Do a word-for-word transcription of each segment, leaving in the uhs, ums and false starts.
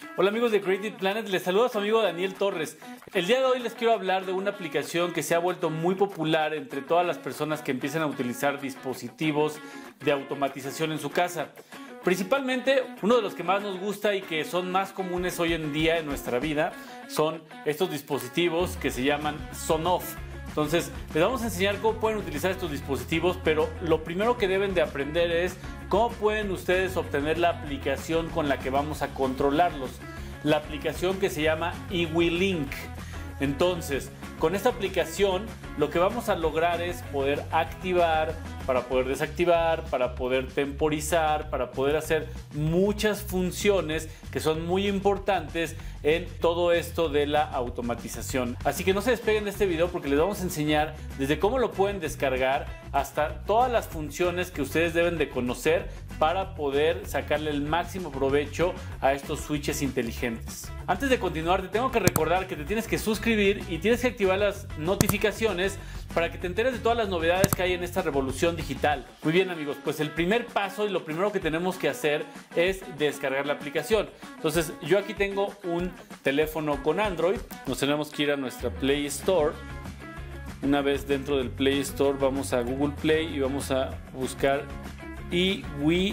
Hola amigos de Creative Planet, les saluda su amigo Daniel Torres. El día de hoy les quiero hablar de una aplicación que se ha vuelto muy popular entre todas las personas que empiezan a utilizar dispositivos de automatización en su casa. Principalmente, uno de los que más nos gusta y que son más comunes hoy en día en nuestra vida son estos dispositivos que se llaman Sonoff. Entonces, les vamos a enseñar cómo pueden utilizar estos dispositivos, pero lo primero que deben de aprender es cómo pueden ustedes obtener la aplicación con la que vamos a controlarlos. La aplicación que se llama iWiLink. Entonces, con esta aplicación lo que vamos a lograr es poder activar, para poder desactivar, para poder temporizar, para poder hacer muchas funciones que son muy importantes en todo esto de la automatización. Así que no se despeguen de este video porque les vamos a enseñar desde cómo lo pueden descargar hasta todas las funciones que ustedes deben de conocer para poder sacarle el máximo provecho a estos switches inteligentes. Antes de continuar, te tengo que recordar que te tienes que suscribir y tienes que activar las notificaciones para que te enteres de todas las novedades que hay en esta revolución digital. Muy bien amigos, pues el primer paso y lo primero que tenemos que hacer es descargar la aplicación. Entonces yo aquí tengo un teléfono con Android, nos tenemos que ir a nuestra Play Store. Una vez dentro del Play Store vamos a Google Play y vamos a buscar iWiLink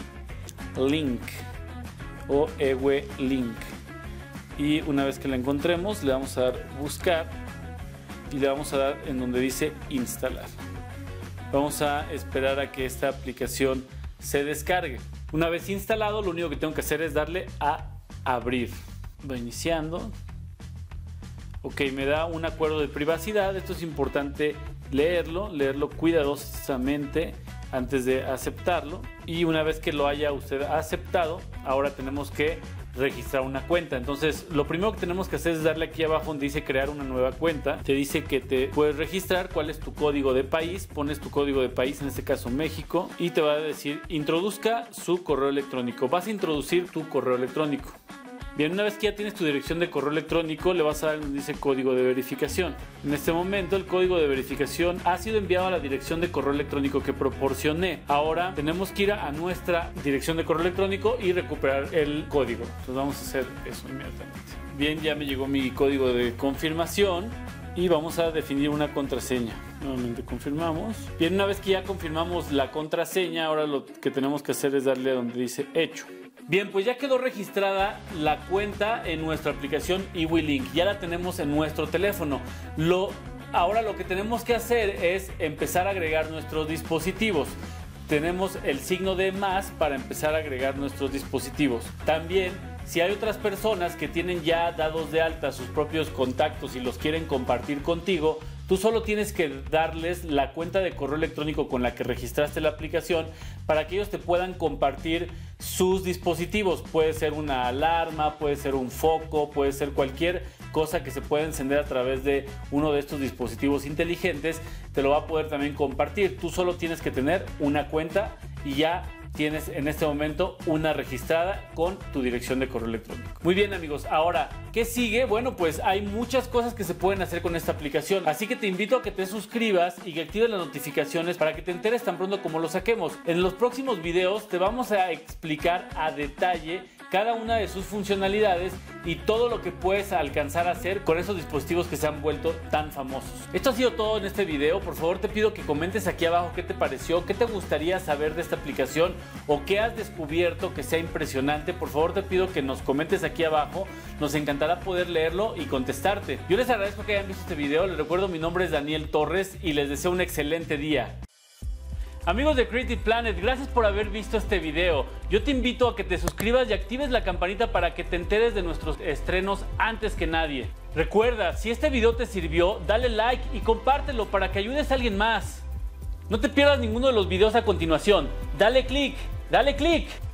o iWiLink. Y una vez que la encontremos le vamos a dar buscar y le vamos a dar en donde dice instalar. Vamos a esperar a que esta aplicación se descargue. Una vez instalado, lo único que tengo que hacer es darle a abrir. Va iniciando. Ok, me da un acuerdo de privacidad. Esto es importante leerlo, leerlo cuidadosamente antes de aceptarlo. Y una vez que lo haya usted aceptado, ahora tenemos que registrar una cuenta. Entonces lo primero que tenemos que hacer es darle aquí abajo donde dice crear una nueva cuenta. Te dice que te puedes registrar, cuál es tu código de país, pones tu código de país, en este caso México, y te va a decir introduzca su correo electrónico. Vas a introducir tu correo electrónico. Bien, una vez que ya tienes tu dirección de correo electrónico, le vas a dar donde dice código de verificación. En este momento el código de verificación ha sido enviado a la dirección de correo electrónico que proporcioné. Ahora tenemos que ir a nuestra dirección de correo electrónico y recuperar el código. Entonces vamos a hacer eso inmediatamente. Bien, ya me llegó mi código de confirmación y vamos a definir una contraseña. Nuevamente confirmamos. Bien, una vez que ya confirmamos la contraseña, ahora lo que tenemos que hacer es darle a donde dice hecho. Bien, pues ya quedó registrada la cuenta en nuestra aplicación iWiLink. Ya la tenemos en nuestro teléfono. Lo, ahora lo que tenemos que hacer es empezar a agregar nuestros dispositivos. Tenemos el signo de más para empezar a agregar nuestros dispositivos. También, si hay otras personas que tienen ya dados de alta sus propios contactos y los quieren compartir contigo, tú solo tienes que darles la cuenta de correo electrónico con la que registraste la aplicación para que ellos te puedan compartir sus dispositivos. Puede ser una alarma, puede ser un foco, puede ser cualquier cosa que se pueda encender a través de uno de estos dispositivos inteligentes. Te lo va a poder también compartir. Tú solo tienes que tener una cuenta y ya tienes en este momento una registrada con tu dirección de correo electrónico. Muy bien amigos, ahora, ¿qué sigue? Bueno, pues hay muchas cosas que se pueden hacer con esta aplicación, así que te invito a que te suscribas y que actives las notificaciones para que te enteres tan pronto como lo saquemos. En los próximos videos te vamos a explicar a detalle cada una de sus funcionalidades y todo lo que puedes alcanzar a hacer con esos dispositivos que se han vuelto tan famosos. Esto ha sido todo en este video. Por favor te pido que comentes aquí abajo qué te pareció, qué te gustaría saber de esta aplicación o qué has descubierto que sea impresionante. Por favor te pido que nos comentes aquí abajo, nos encantará poder leerlo y contestarte. Yo les agradezco que hayan visto este video, les recuerdo mi nombre es Daniel Torres y les deseo un excelente día. Amigos de Creative Planet, gracias por haber visto este video. Yo te invito a que te suscribas y actives la campanita para que te enteres de nuestros estrenos antes que nadie. Recuerda, si este video te sirvió, dale like y compártelo para que ayudes a alguien más. No te pierdas ninguno de los videos a continuación. Dale click, dale click.